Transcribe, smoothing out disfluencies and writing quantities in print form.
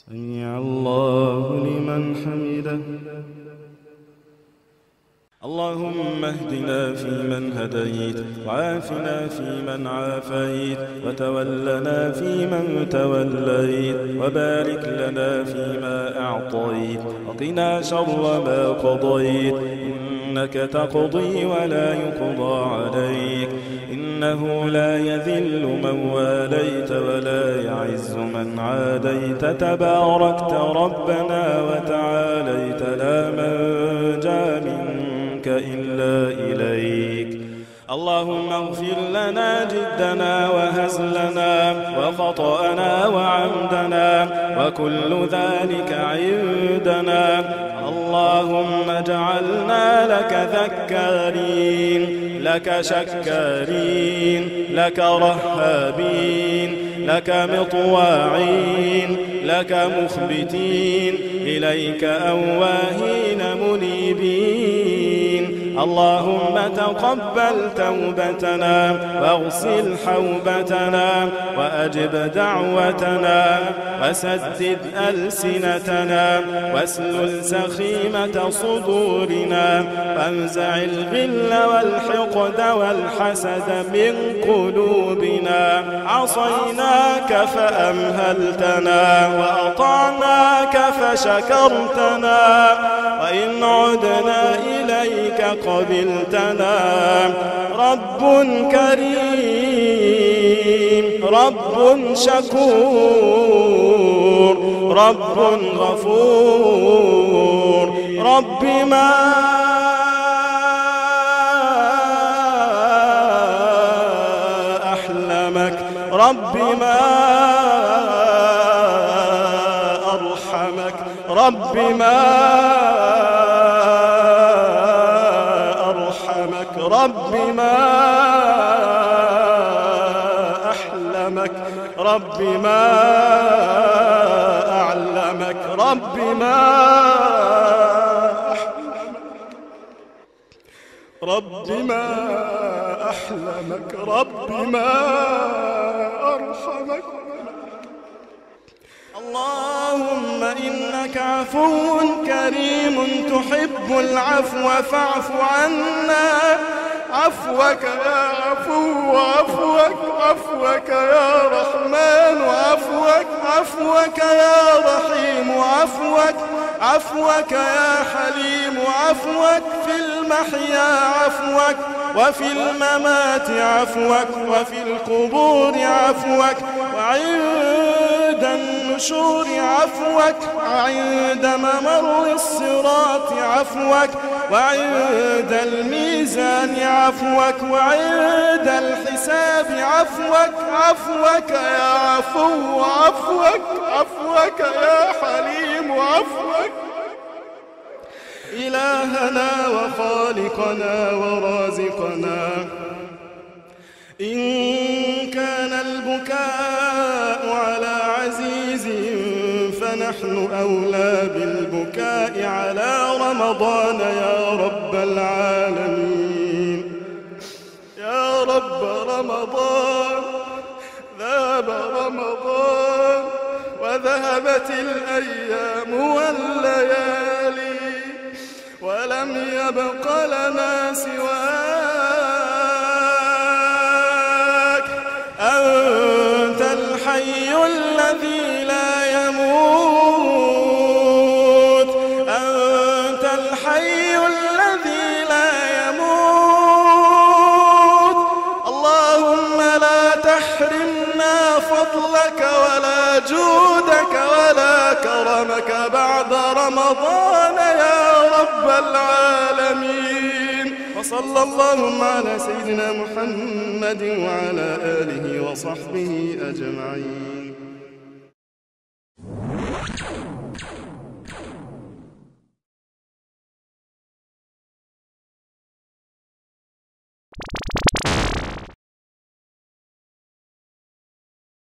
سمع الله لمن حمده. اللهم اهدنا فيمن هديت، وعافنا فيمن عافيت، وتولنا فيمن توليت، وبارك لنا فيما أعطيت، وقنا شر ما قضيت، إنك تقضي ولا يقضى عليك، إنه لا يذل من واليت ولا يعز من عاديت، تباركت ربنا وتعاليت، لا منجا منك إلا إليك. اللهم اغفر لنا جدنا وهزلنا وخطأنا وعمدنا وكل ذلك عندنا. اللهم اجعلنا لك ذكارين، لك شكارين، لك رهابين، لك مطواعين، لك مخبتين، إليك أواهين منيبين. اللهم تقبل توبتنا واغسل حوبتنا وأجب دعوتنا وسدد ألسنتنا واسلل سخيمة صدورنا وانزع الغل والحقد والحسد من قلوبنا. عصيناك فأمهلتنا وأطعناك فشكرتنا، وإن عدنا إليك قبلتنا. رب كريم، رب شكور، رب غفور. رب ما أحلمك، رب ما أرحمك، رب ما رب ما أحلمك، رب ما أعلمك، رب ما رب ما أحلمك، رب ما أرحمك. اللهم إنك عفو كريم تحب العفو فاعف عنا. عفوك يا عفو، عفوك، عفوك يا رحمن، عفوك، عفوك يا رحيم، عفوك، عفوك يا حليم، عفوك في المحيا، عفوك وفي الممات، عفوك وفي القبور، عفوك وعند النشور، عفوك وعند ممر الصراط، عفوك وعند الميزان، عفوك وعند الحساب، عفوك، عفوك يا عفو، عفوك، عفوك يا حليم، عفوك. إلهنا وخالقنا ورازقنا، إن كان البكاء على عزيز فنحن أولى بالبكاء على رمضان يا رب العالمين. يا رب رمضان، ذهب رمضان وذهبت الأيام والليالي، ولم يبق لنا سواك. أنت الحي الذي لا يموت، أنت الحي الذي لا يموت. اللهم لا تحرمنا فضلك ولا جودك ولا كرمك بعد رمضان يا رب العالمين. وصلى اللهم على سيدنا محمد وعلى آله وصحبه أجمعين.